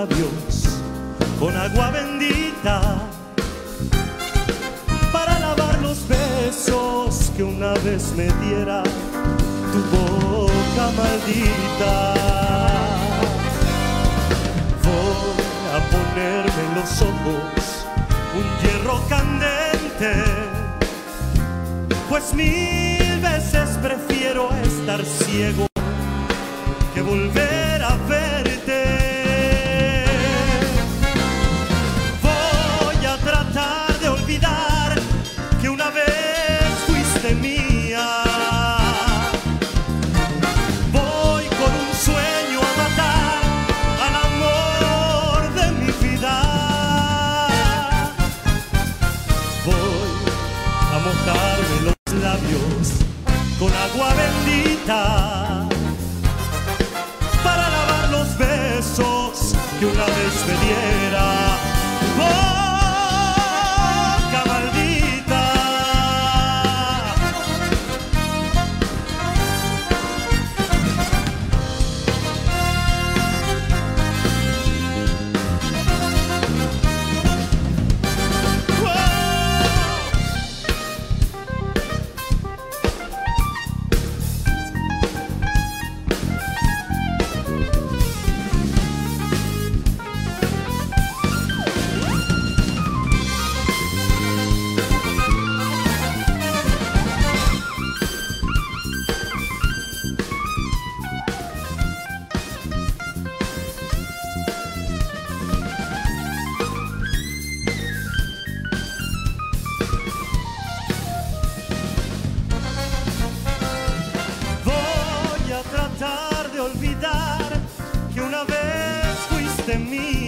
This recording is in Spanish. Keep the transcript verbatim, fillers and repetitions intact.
labios con agua bendita para lavar los besos que una vez me diera tu boca maldita. Voy a ponerme en los ojos un hierro candente, pues mil veces prefiero estar ciego que volver a verte. Voy a tratar de olvidar que una vez fuiste mía. Voy con un sueño a matar al amor de mi vida. Voy a mojarme los labios con agua bendita para lavar los besos que una vez me diera boca maldita. Tratar de olvidar que una vez fuiste mía.